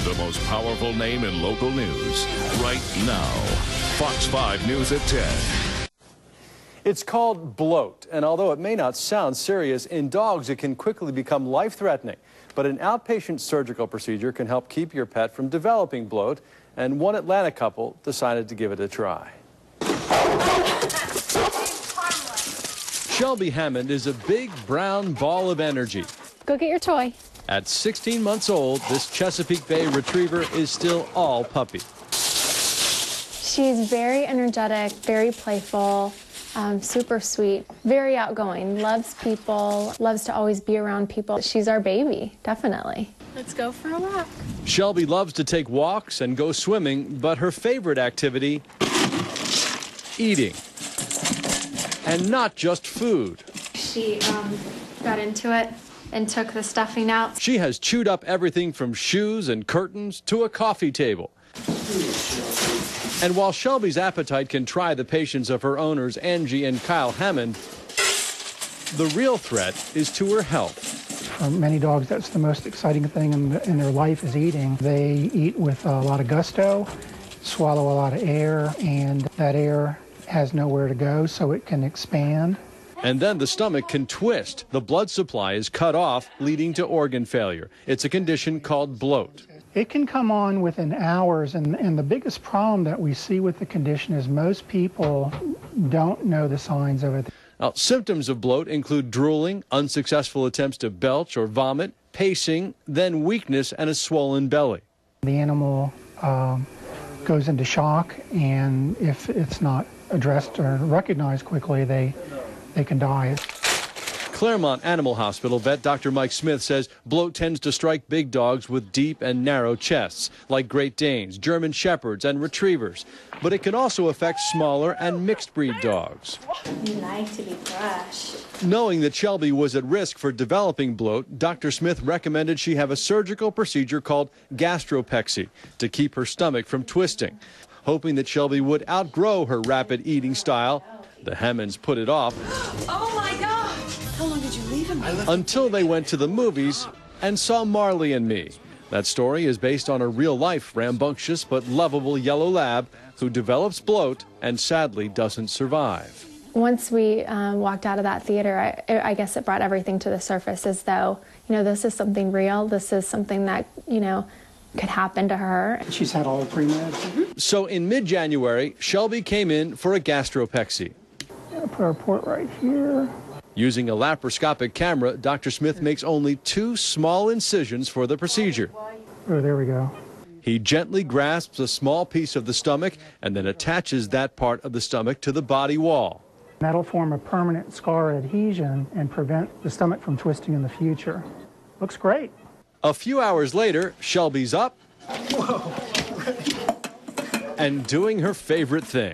The most powerful name in local news right now. Fox 5 News at 10. It's called bloat, and although it may not sound serious, in dogs it can quickly become life-threatening. But an outpatient surgical procedure can help keep your pet from developing bloat, and one Atlanta couple decided to give it a try. Shelby Hammond is a big brown ball of energy. Go get your toy. At 16 months old, this Chesapeake Bay Retriever is still all puppy. She's very energetic, very playful, super sweet, very outgoing, loves people, loves to always be around people. She's our baby, definitely. Let's go for a walk. Shelby loves to take walks and go swimming, but her favorite activity, eating. And not just food. She got into it and took the stuffing out. She has chewed up everything from shoes and curtains to a coffee table. And while Shelby's appetite can try the patience of her owners, Angie and Kyle Hammond, the real threat is to her health. For many dogs, that's the most exciting thing in their life is eating. They eat with a lot of gusto, swallow a lot of air, and that air has nowhere to go, so it can expand. And then the stomach can twist. The blood supply is cut off, leading to organ failure. It's a condition called bloat. It can come on within hours, and the biggest problem that we see with the condition is most people don't know the signs of it. Now, symptoms of bloat include drooling, unsuccessful attempts to belch or vomit, pacing, then weakness and a swollen belly. The animal goes into shock, and if it's not addressed or recognized quickly, they can die. Claremont Animal Hospital vet Dr. Mike Smith says bloat tends to strike big dogs with deep and narrow chests, like Great Danes, German Shepherds, and Retrievers. But it can also affect smaller and mixed-breed dogs. You like to be brushed. Knowing that Shelby was at risk for developing bloat, Dr. Smith recommended she have a surgical procedure called gastropexy to keep her stomach from twisting. Hoping that Shelby would outgrow her rapid eating style, the Hammonds put it off. Oh my God! How long did you leave him? Until they went to the movies and saw Marley and Me. That story is based on a real-life, rambunctious but lovable yellow lab who develops bloat and sadly doesn't survive. Once we walked out of that theater, I guess it brought everything to the surface, as though, this is something real. This is something that, could happen to her. She's had all the pre-meds. So in mid-January, Shelby came in for a gastropexy. Put our port right here. Using a laparoscopic camera, Dr. Smith makes only 2 small incisions for the procedure. Oh, there we go. He gently grasps a small piece of the stomach and then attaches that part of the stomach to the body wall. That'll form a permanent scar adhesion and prevent the stomach from twisting in the future. Looks great. A few hours later, Shelby's up and doing her favorite thing.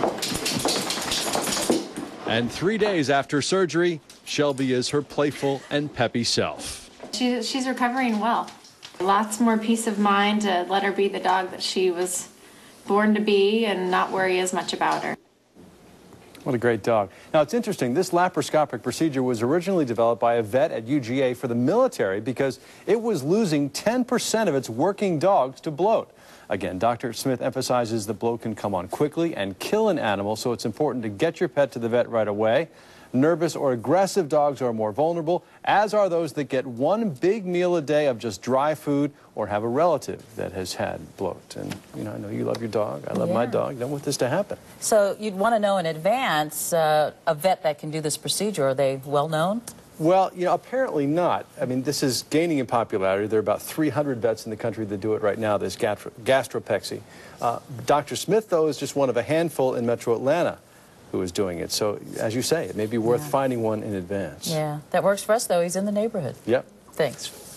And 3 days after surgery, Shelby is her playful and peppy self. She's recovering well. Lots more peace of mind to let her be the dog that she was born to be and not worry as much about her. What a great dog. Now, it's interesting. This laparoscopic procedure was originally developed by a vet at UGA for the military because it was losing 10% of its working dogs to bloat. Again, Dr. Smith emphasizes that bloat can come on quickly and kill an animal, so it's important to get your pet to the vet right away. Nervous or aggressive dogs are more vulnerable, as are those that get one big meal a day of just dry food or have a relative that has had bloat. And, I know you love your dog. I love my dog. I don't want this to happen. So you'd want to know in advance, a vet that can do this procedure, are they well known? Well, apparently not. I mean, this is gaining in popularity. There are about 300 vets in the country that do it right now, this gastropexy. Dr. Smith, though, is just one of a handful in Metro Atlanta who is doing it. So, as you say, it may be worth finding one in advance. Yeah, that works for us, though. He's in the neighborhood. Yep. Thanks.